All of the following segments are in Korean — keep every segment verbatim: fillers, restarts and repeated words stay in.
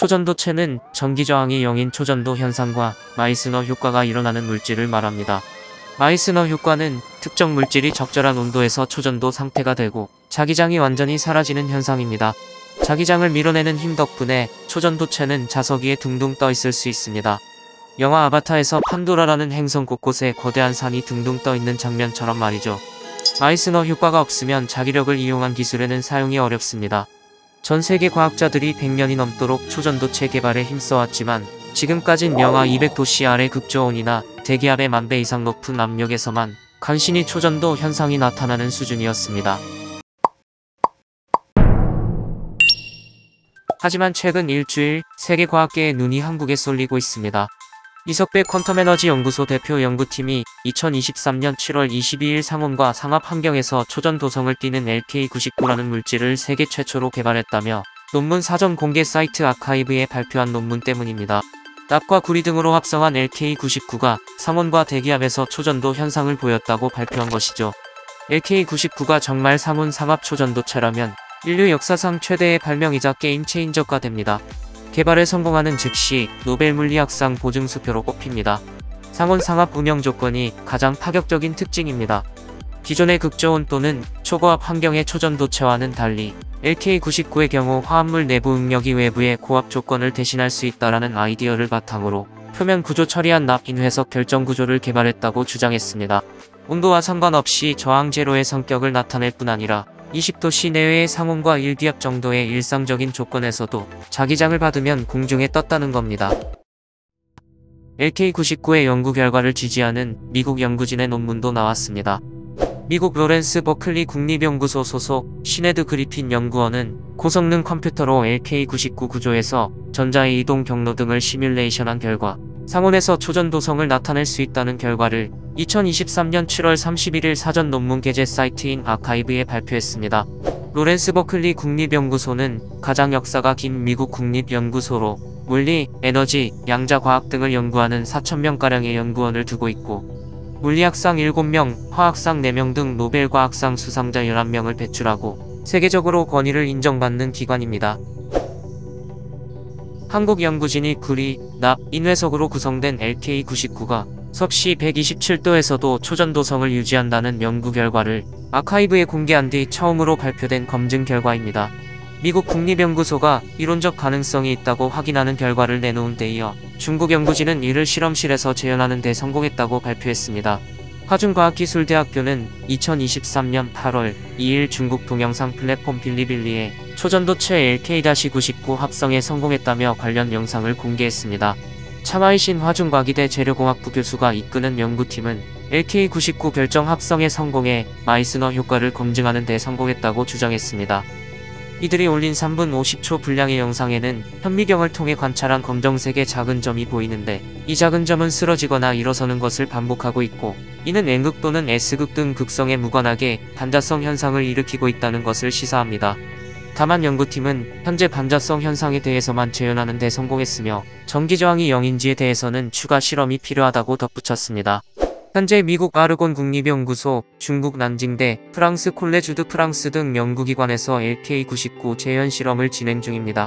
초전도체는 전기저항이 영인 초전도 현상과 마이스너 효과가 일어나는 물질을 말합니다. 마이스너 효과는 특정 물질이 적절한 온도에서 초전도 상태가 되고 자기장이 완전히 사라지는 현상입니다. 자기장을 밀어내는 힘 덕분에 초전도체는 자석 위에 둥둥 떠 있을 수 있습니다. 영화 아바타에서 판도라라는 행성 곳곳에 거대한 산이 둥둥 떠 있는 장면처럼 말이죠. 마이스너 효과가 없으면 자기력을 이용한 기술에는 사용이 어렵습니다. 전 세계 과학자들이 백 년이 넘도록 초전도체 개발에 힘써왔지만 지금까진 영하 이백 도씨 아래 극저온이나 대기압의 만 배 이상 높은 압력에서만 간신히 초전도 현상이 나타나는 수준이었습니다. 하지만 최근 일주일 세계 과학계의 눈이 한국에 쏠리고 있습니다. 이석배 퀀텀에너지 연구소 대표 연구팀이 이천이십삼 년 칠월 이십이일 상온과 상압 환경에서 초전도성을 띠는 엘케이 구십구라는 물질을 세계 최초로 개발했다며 논문 사전 공개 사이트 아카이브에 발표한 논문 때문입니다. 납과 구리 등으로 합성한 엘케이 구십구가 상온과 대기압에서 초전도 현상을 보였다고 발표한 것이죠. 엘케이 구십구가 정말 상온 상압 초전도체라면 인류 역사상 최대의 발명이자 게임 체인저가 됩니다. 개발에 성공하는 즉시 노벨 물리학상 보증수표로 꼽힙니다. 상온 상압 운영 조건이 가장 파격적인 특징입니다. 기존의 극저온 또는 초고압 환경의 초전도체와는 달리 엘케이 구십구의 경우 화합물 내부 응력이 외부의 고압 조건을 대신할 수 있다라는 아이디어를 바탕으로 표면 구조 처리한 납 인회석 결정 구조를 개발했다고 주장했습니다. 온도와 상관없이 저항 제로의 성격을 나타낼 뿐 아니라 이십 도씨 내외의 상온과 일 기압 정도의 일상적인 조건에서도 자기장을 받으면 공중에 떴다는 겁니다. 엘케이 구십구의 연구 결과를 지지하는 미국 연구진의 논문도 나왔습니다. 미국 로렌스 버클리 국립연구소 소속 시네드 그리핀 연구원은 고성능 컴퓨터로 엘케이 구십구 구조에서 전자의 이동 경로 등을 시뮬레이션한 결과 상온에서 초전도성을 나타낼 수 있다는 결과를 이천이십삼 년 칠월 삼십일일 사전 논문 게재 사이트인 아카이브에 발표했습니다. 로렌스 버클리 국립연구소는 가장 역사가 긴 미국 국립연구소로 물리, 에너지, 양자과학 등을 연구하는 사천 명가량의 연구원을 두고 있고 물리학상 일곱 명, 화학상 네 명 등 노벨과학상 수상자 열한 명을 배출하고 세계적으로 권위를 인정받는 기관입니다. 한국 연구진이 구리, 납, 인회석으로 구성된 엘케이 구십구가 섭씨 백이십칠 도에서도 초전도성을 유지한다는 연구 결과를 아카이브에 공개한 뒤 처음으로 발표된 검증 결과입니다. 미국 국립연구소가 이론적 가능성이 있다고 확인하는 결과를 내놓은 데 이어 중국 연구진은 이를 실험실에서 재현하는 데 성공했다고 발표했습니다. 화중과학기술대학교는 이천이십삼 년 팔월 이일 중국 동영상 플랫폼 빌리빌리에 초전도체 엘케이 구십구 합성에 성공했다며 관련 영상을 공개했습니다. 차마이신 화중과기대 재료공학부 교수가 이끄는 연구팀은 엘케이 구십구 결정 합성에 성공해 마이스너 효과를 검증하는 데 성공했다고 주장했습니다. 이들이 올린 삼 분 오십 초 분량의 영상에는 현미경을 통해 관찰한 검정색의 작은 점이 보이는데 이 작은 점은 쓰러지거나 일어서는 것을 반복하고 있고 이는 N극 또는 S극 등 극성에 무관하게 반자성 현상을 일으키고 있다는 것을 시사합니다. 다만 연구팀은 현재 반자성 현상에 대해서만 재현하는 데 성공했으며 전기저항이 영인지에 대해서는 추가 실험이 필요하다고 덧붙였습니다. 현재 미국 아르곤 국립연구소, 중국 난징대, 프랑스 콜레주 드 프랑스 등 연구기관에서 엘케이 구십구 재현 실험을 진행 중입니다.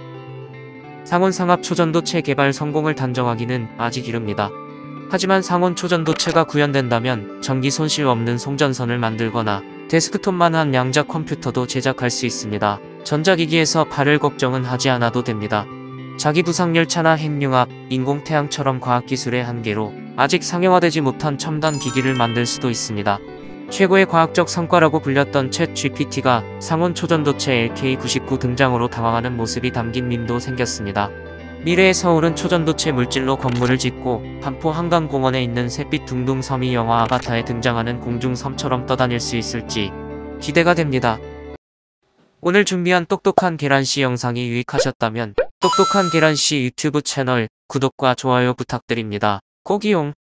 상온 상압 초전도체 개발 성공을 단정하기는 아직 이릅니다. 하지만 상온 초전도체가 구현된다면 전기 손실 없는 송전선을 만들거나 데스크톱만한 양자 컴퓨터도 제작할 수 있습니다. 전자기기에서 발열 걱정은 하지 않아도 됩니다. 자기부상열차나 핵융합, 인공태양처럼 과학기술의 한계로 아직 상용화되지 못한 첨단 기기를 만들 수도 있습니다. 최고의 과학적 성과라고 불렸던 챗 지피티가 상온 초전도체 엘케이 구십구 등장으로 당황하는 모습이 담긴 밈도 생겼습니다. 미래의 서울은 초전도체 물질로 건물을 짓고 반포 한강공원에 있는 샛빛 둥둥 섬이 영화 아바타에 등장하는 공중섬처럼 떠다닐 수 있을지 기대가 됩니다. 오늘 준비한 똑똑한 계란씨 영상이 유익하셨다면 똑똑한 계란씨 유튜브 채널 구독과 좋아요 부탁드립니다. 꼭 이용!